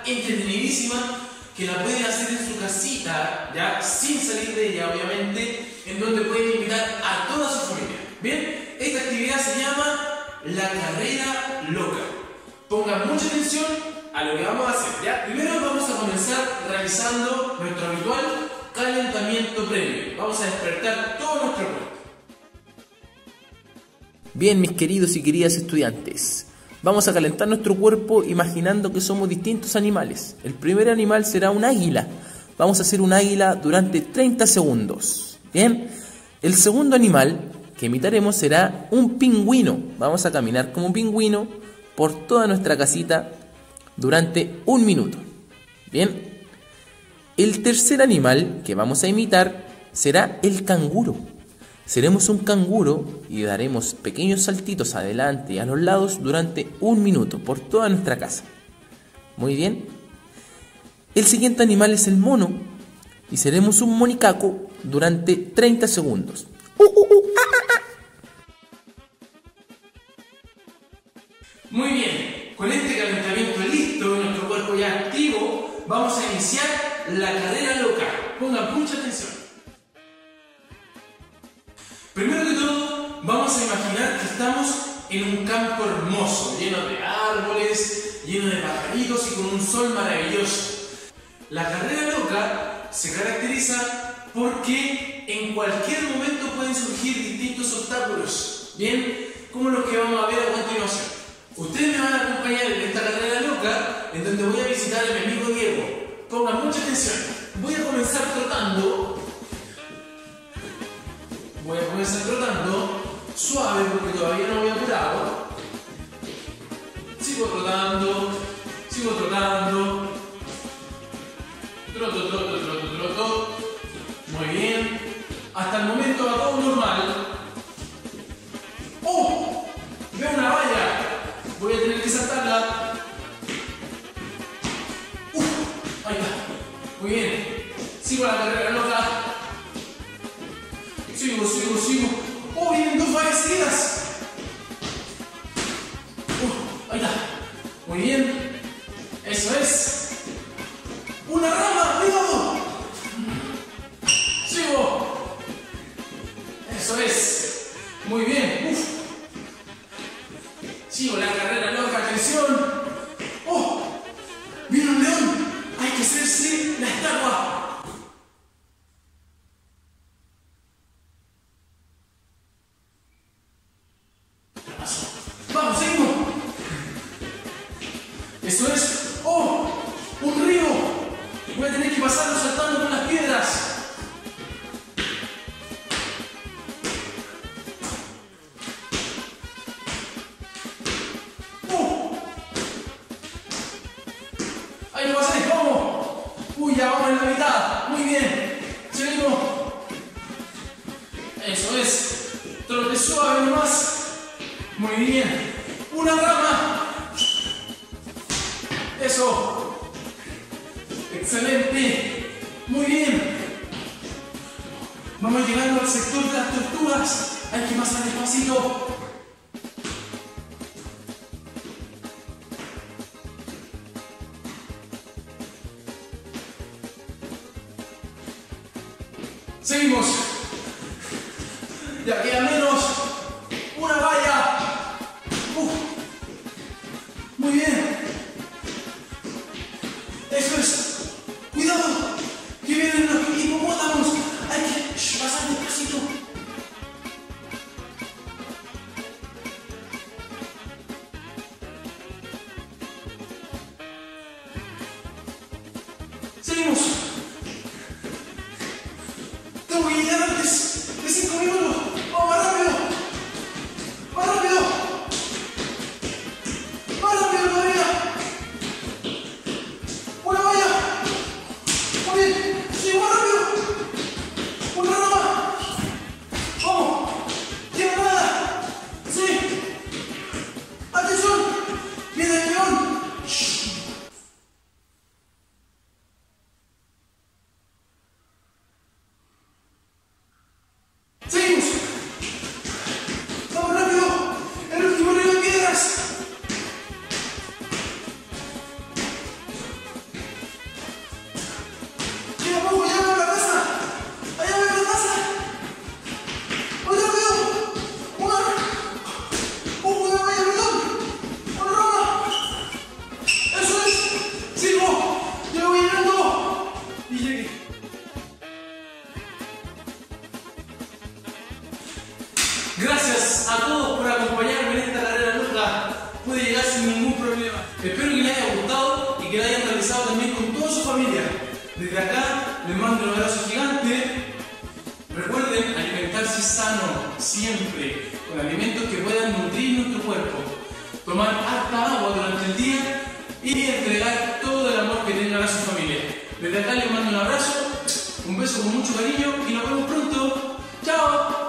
entretenidísima que la pueden hacer en su casita, ya sin salir de ella, obviamente, en donde pueden invitar a toda su familia. Bien, esta actividad se llama la carrera loca. Pongan mucha atención a lo que vamos a hacer, ¿ya? Primero vamos a comenzar realizando nuestro habitual calentamiento previo. Vamos a despertar todo nuestro cuerpo. Bien, mis queridos y queridas estudiantes, vamos a calentar nuestro cuerpo imaginando que somos distintos animales. El primer animal será un águila. Vamos a hacer un águila durante 30 segundos. Bien, el segundo animal que imitaremos será un pingüino. Vamos a caminar como un pingüino por toda nuestra casita durante 1 minuto. Bien, el tercer animal que vamos a imitar será el canguro. Seremos un canguro y daremos pequeños saltitos adelante y a los lados durante 1 minuto por toda nuestra casa. Muy bien. El siguiente animal es el mono y seremos un monicaco durante 30 segundos. Muy bien, con este calentamiento listo, nuestro cuerpo ya activo, vamos a iniciar la carrera loca. Pongan mucha atención. Primero que todo, vamos a imaginar que estamos en un campo hermoso, lleno de árboles, lleno de pajaritos y con un sol maravilloso. La carrera loca se caracteriza porque en cualquier momento pueden surgir distintos obstáculos, bien, como los que vamos a ver a continuación. Ustedes me van a acompañar en esta carrera loca, en donde voy a visitar a mi amigo Diego. Pongan mucha atención. Voy a comenzar trotando. Suave porque todavía no voy apurado. Sigo trotando. Troto. Muy bien. Hasta el momento va todo normal. ¡Oh! Veo una valla. Voy a tener que saltarla. Ahí está. Muy bien. Sigo la carrera loca. Sigo. ¡Oh, vienen 2 vallas seguidas! Ahí está. Muy bien. Eso es. ¡Una rama! ¡Cuidado! Sigo. Eso es. Muy bien. Sigo la carrera loca. ¡Atención! ¡Oh! ¡Viene un león! ¡Hay que hacerse la estatua! ¡Vamos, seguimos! Eso es. ¡Oh! ¡Un río! Voy a tener que pasarlo saltando con las piedras. ¡Ahí lo pasé! ¡Vamos! ¡Uy, ya vamos en la mitad! ¡Muy bien! ¡Seguimos! Eso es. Trote suave nomás. Muy bien. ¡Una rama! Eso. Excelente. Muy bien. Vamos llegando al sector de las tortugas. Hay que pasar despacito. Seguimos. Ya queda menos. Una valla. Muy bien. Eso es. Cuidado. Que vienen los hipopótamos. Hay que pasar despacito. Seguimos. Tengo que llegar antes de 5 minutos. ¡Vamos más rápido! ¡Más rápido! ¡Más rápido todavía! ¡Una valla! ¡Muy bien! ¡Sí, más rápido! ¡Una rama! ¡Vamos! ¡Queda nada! ¡Sí! ¡Atención! ¡Viene el león! ¡Shh! familia. Desde acá les mando un abrazo gigante. Recuerden alimentarse sano siempre, con alimentos que puedan nutrir nuestro cuerpo. Tomar harta agua durante el día y entregar todo el amor que tengan a su familia. Desde acá les mando un abrazo, un beso con mucho cariño y nos vemos pronto. ¡Chao!